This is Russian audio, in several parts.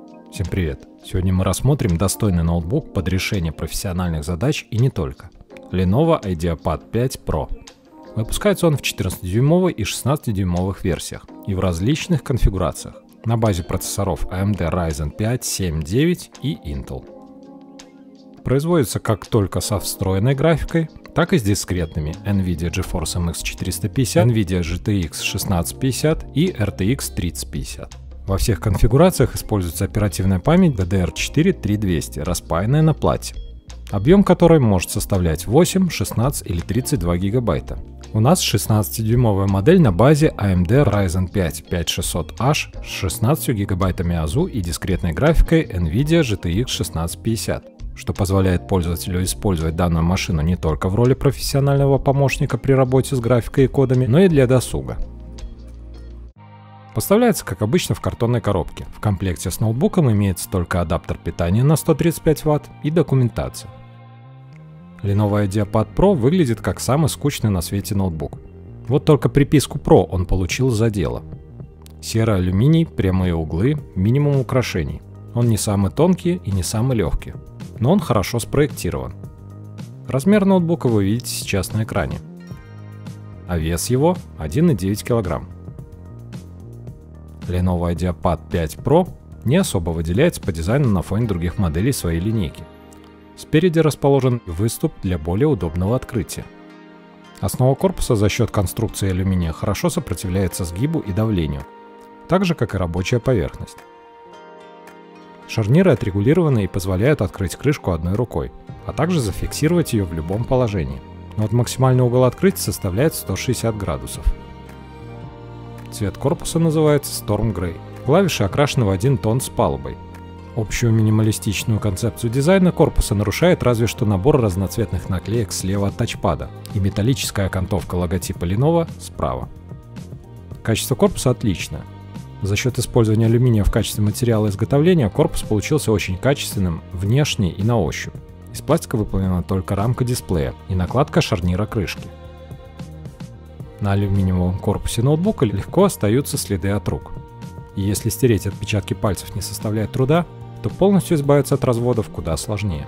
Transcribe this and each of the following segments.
Всем привет! Сегодня мы рассмотрим достойный ноутбук под решение профессиональных задач и не только. Lenovo IdeaPad 5 Pro. Выпускается он в 14-дюймовой и 16-дюймовых версиях и в различных конфигурациях на базе процессоров AMD Ryzen 5 7 9 и Intel. Производится как только со встроенной графикой, так и с дискретными NVIDIA GeForce MX 450, NVIDIA GTX 1650 и RTX 3050. Во всех конфигурациях используется оперативная память DDR4 3200, распаянная на плате, объем которой может составлять 8, 16 или 32 гигабайта. У нас 16-дюймовая модель на базе AMD Ryzen 5 5600H с 16 гигабайтами АЗУ и дискретной графикой NVIDIA GTX 1650, что позволяет пользователю использовать данную машину не только в роли профессионального помощника при работе с графикой и кодами, но и для досуга. Поставляется, как обычно, в картонной коробке. В комплекте с ноутбуком имеется только адаптер питания на 135 Вт и документация. Lenovo IdeaPad Pro выглядит как самый скучный на свете ноутбук. Вот только приписку Pro он получил за дело. Серый алюминий, прямые углы, минимум украшений. Он не самый тонкий и не самый легкий, но он хорошо спроектирован. Размер ноутбука вы видите сейчас на экране. А вес его 1,9 кг. Lenovo IdeaPad 5 Pro не особо выделяется по дизайну на фоне других моделей своей линейки. Спереди расположен выступ для более удобного открытия. Основа корпуса за счет конструкции алюминия хорошо сопротивляется сгибу и давлению, так же как и рабочая поверхность. Шарниры отрегулированы и позволяют открыть крышку одной рукой, а также зафиксировать ее в любом положении. Но вот максимальный угол открытия составляет 160 градусов. Цвет корпуса называется Storm Grey. Клавиши окрашены в один тон с палубой. Общую минималистичную концепцию дизайна корпуса нарушает разве что набор разноцветных наклеек слева от тачпада и металлическая окантовка логотипа Lenovo справа. Качество корпуса отличное. За счет использования алюминия в качестве материала изготовления корпус получился очень качественным внешне и на ощупь. Из пластика выполнена только рамка дисплея и накладка шарнира крышки. На алюминиевом корпусе ноутбука легко остаются следы от рук. И если стереть отпечатки пальцев не составляет труда, то полностью избавиться от разводов куда сложнее.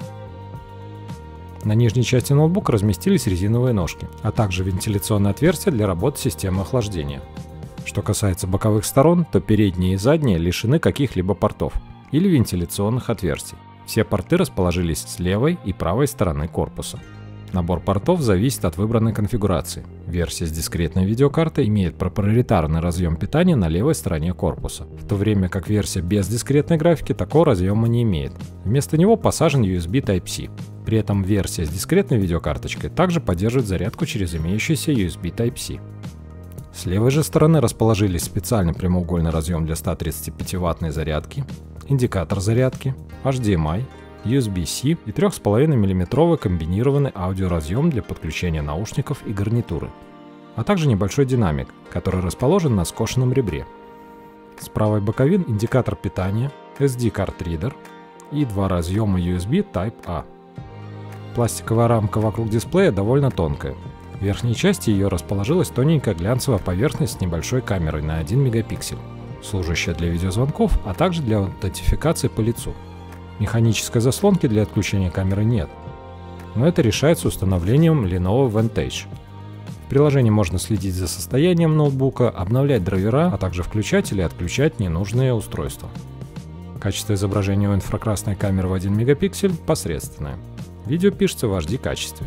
На нижней части ноутбука разместились резиновые ножки, а также вентиляционное отверстие для работы системы охлаждения. Что касается боковых сторон, то передние и задние лишены каких-либо портов или вентиляционных отверстий. Все порты расположились с левой и правой стороны корпуса. Набор портов зависит от выбранной конфигурации. Версия с дискретной видеокартой имеет проприетарный разъем питания на левой стороне корпуса, в то время как версия без дискретной графики такого разъема не имеет. Вместо него посажен USB Type-C. При этом версия с дискретной видеокарточкой также поддерживает зарядку через имеющийся USB Type-C. С левой же стороны расположились специальный прямоугольный разъем для 135-ваттной зарядки, индикатор зарядки, HDMI, USB-C и 3,5 мм комбинированный аудиоразъем для подключения наушников и гарнитуры, а также небольшой динамик, который расположен на скошенном ребре. С правой боковин индикатор питания, SD-карт-ридер и два разъема USB Type-A. Пластиковая рамка вокруг дисплея довольно тонкая. В верхней части ее расположилась тоненькая глянцевая поверхность с небольшой камерой на 1 мегапиксель, служащая для видеозвонков, а также для аутентификации по лицу. Механической заслонки для отключения камеры нет, но это решается установлением Lenovo Vantage. В приложении можно следить за состоянием ноутбука, обновлять драйвера, а также включать или отключать ненужные устройства. Качество изображения у инфракрасной камеры в 1 мегапиксель посредственное. Видео пишется в HD качестве.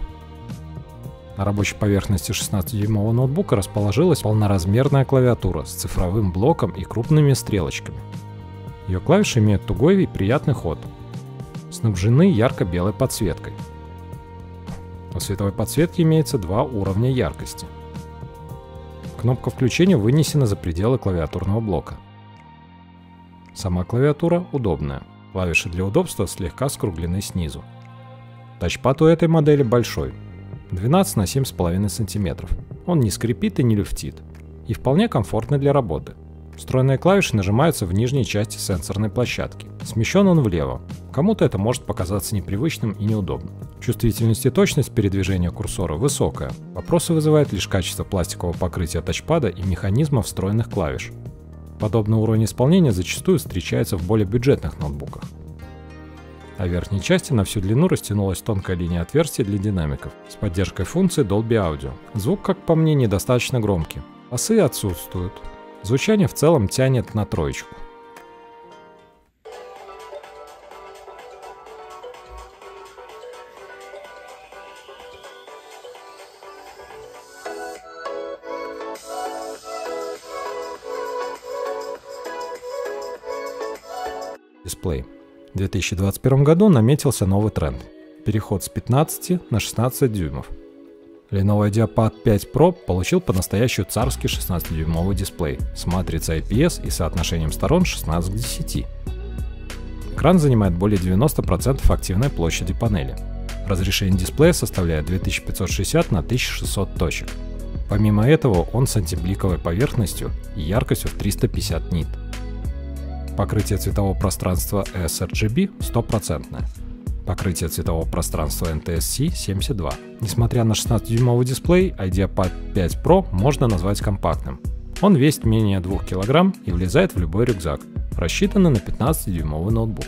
На рабочей поверхности 16-дюймового ноутбука расположилась полноразмерная клавиатура с цифровым блоком и крупными стрелочками. Ее клавиши имеют тугой и приятный ход. Снабжены ярко-белой подсветкой. У световой подсветки имеется два уровня яркости. Кнопка включения вынесена за пределы клавиатурного блока. Сама клавиатура удобная. Клавиши для удобства слегка скруглены снизу. Тачпад у этой модели большой. 12 на 7,5 см. Он не скрипит и не люфтит. И вполне комфортный для работы. Встроенные клавиши нажимаются в нижней части сенсорной площадки. Смещен он влево. Кому-то это может показаться непривычным и неудобным. Чувствительность и точность передвижения курсора высокая. Вопросы вызывает лишь качество пластикового покрытия тачпада и механизма встроенных клавиш. Подобный уровень исполнения зачастую встречается в более бюджетных ноутбуках. А в верхней части на всю длину растянулась тонкая линия отверстий для динамиков с поддержкой функции Dolby Audio. Звук, как по мне, недостаточно громкий. Басы отсутствуют. Звучание в целом тянет на троечку. Дисплей. В 2021 году наметился новый тренд – переход с 15 на 16 дюймов. Lenovo IdeaPad 5 Pro получил по-настоящему царский 16-дюймовый дисплей с матрицей IPS и соотношением сторон 16 к 10. Экран занимает более 90% активной площади панели. Разрешение дисплея составляет 2560 на 1600 точек. Помимо этого, он с антибликовой поверхностью и яркостью в 350 нит. Покрытие цветового пространства sRGB 100%. Покрытие цветового пространства NTSC 72. Несмотря на 16-дюймовый дисплей, IdeaPad 5 Pro можно назвать компактным. Он весит менее 2 кг и влезает в любой рюкзак, рассчитанный на 15-дюймовый ноутбук.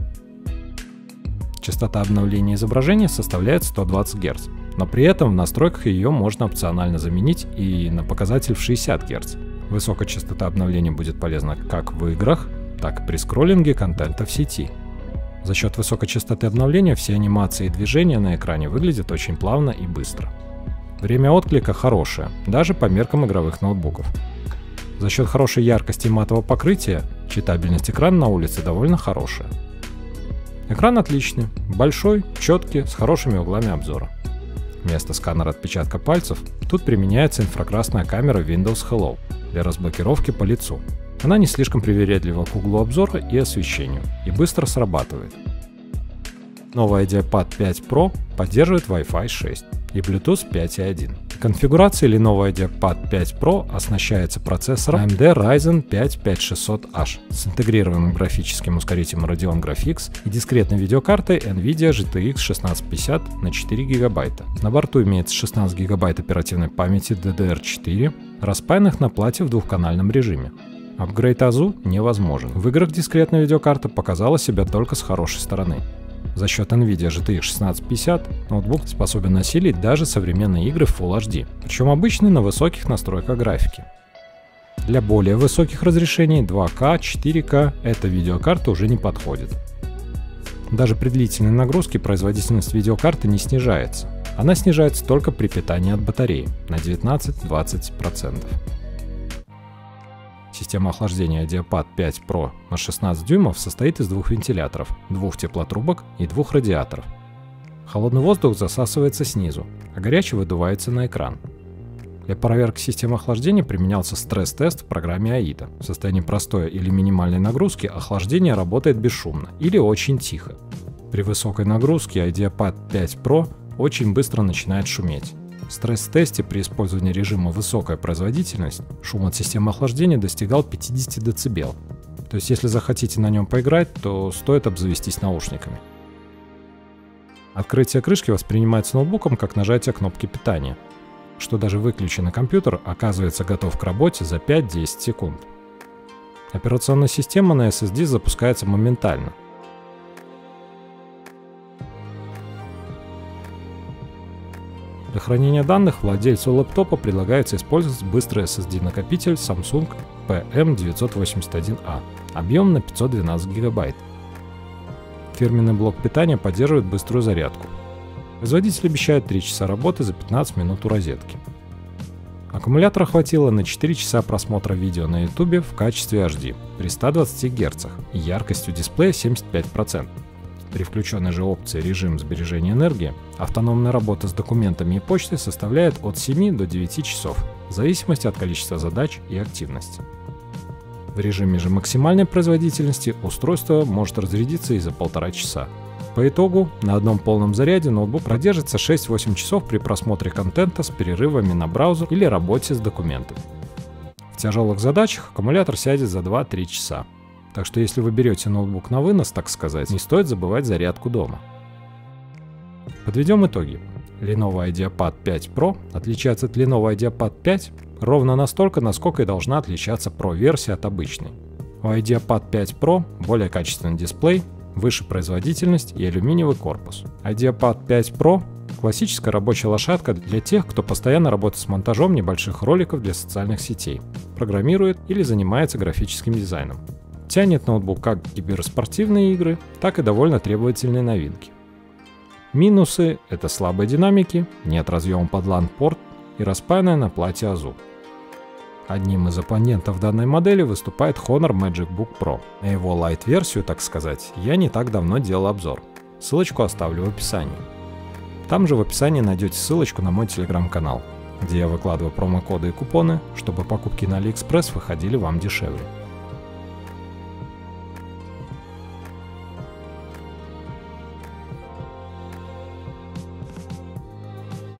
Частота обновления изображения составляет 120 Гц, но при этом в настройках ее можно опционально заменить и на показатель в 60 Гц. Высокая частота обновления будет полезна как в играх, так и при скроллинге контента в сети. За счет высокой частоты обновления все анимации и движения на экране выглядят очень плавно и быстро. Время отклика хорошее, даже по меркам игровых ноутбуков. За счет хорошей яркости и матового покрытия читабельность экрана на улице довольно хорошая. Экран отличный, большой, четкий, с хорошими углами обзора. Вместо сканера отпечатка пальцев тут применяется инфракрасная камера Windows Hello для разблокировки по лицу. Она не слишком привередлива к углу обзора и освещению и быстро срабатывает. Новый IdeaPad 5 Pro поддерживает Wi-Fi 6 и Bluetooth 5.1. Конфигурация Lenovo IdeaPad 5 Pro оснащается процессором AMD Ryzen 5 5600H с интегрированным графическим ускорителем Radeon Graphics и дискретной видеокартой NVIDIA GTX 1650 на 4 ГБ. На борту имеется 16 ГБ оперативной памяти DDR4, распаянных на плате в двухканальном режиме. Апгрейд АЗУ невозможен. В играх дискретная видеокарта показала себя только с хорошей стороны. За счет NVIDIA GTX 1650 ноутбук способен осилить даже современные игры в Full HD, причем обычные на высоких настройках графики. Для более высоких разрешений 2К, 4К эта видеокарта уже не подходит. Даже при длительной нагрузке производительность видеокарты не снижается. Она снижается только при питании от батареи на 19-20%. Система охлаждения IdeaPad 5 Pro на 16 дюймов состоит из двух вентиляторов, двух теплотрубок и двух радиаторов. Холодный воздух засасывается снизу, а горячий выдувается на экран. Для проверки системы охлаждения применялся стресс-тест в программе AIDA. В состоянии простой или минимальной нагрузки охлаждение работает бесшумно или очень тихо. При высокой нагрузке IdeaPad 5 Pro очень быстро начинает шуметь. В стресс-тесте при использовании режима «Высокая производительность» шум от системы охлаждения достигал 50 дБ. То есть если захотите на нем поиграть, то стоит обзавестись наушниками. Открытие крышки воспринимается ноутбуком как нажатие кнопки питания, что даже выключенный компьютер оказывается готов к работе за 5-10 секунд. Операционная система на SSD запускается моментально. Для хранения данных владельцу лэптопа предлагается использовать быстрый SSD-накопитель Samsung PM981A, объем на 512 ГБ. Фирменный блок питания поддерживает быструю зарядку. Производитель обещает 3 часа работы за 15 минут у розетки. Аккумулятора хватило на 4 часа просмотра видео на YouTube в качестве HD при 120 Гц и яркостью дисплея 75%. При включенной же опции режим сбережения энергии, автономная работа с документами и почтой составляет от 7 до 9 часов, в зависимости от количества задач и активности. В режиме же максимальной производительности устройство может разрядиться и за 1,5 часа. По итогу, на одном полном заряде ноутбук продержится 6-8 часов при просмотре контента с перерывами на браузер или работе с документами. В тяжелых задачах аккумулятор сядет за 2-3 часа. Так что если вы берете ноутбук на вынос, так сказать, не стоит забывать зарядку дома. Подведем итоги. Lenovo IdeaPad 5 Pro отличается от Lenovo IdeaPad 5 ровно настолько, насколько и должна отличаться Pro-версия от обычной. У IdeaPad 5 Pro более качественный дисплей, выше производительность и алюминиевый корпус. IdeaPad 5 Pro – классическая рабочая лошадка для тех, кто постоянно работает с монтажом небольших роликов для социальных сетей, программирует или занимается графическим дизайном. Тянет ноутбук как киберспортивные игры, так и довольно требовательные новинки. Минусы – это слабые динамики, нет разъема под LAN-порт и распаянная на плате АЗУ. Одним из оппонентов данной модели выступает Honor Magic Book Pro. На его Lite-версию, так сказать, я не так давно делал обзор. Ссылочку оставлю в описании. Там же в описании найдете ссылочку на мой телеграм-канал, где я выкладываю промокоды и купоны, чтобы покупки на AliExpress выходили вам дешевле.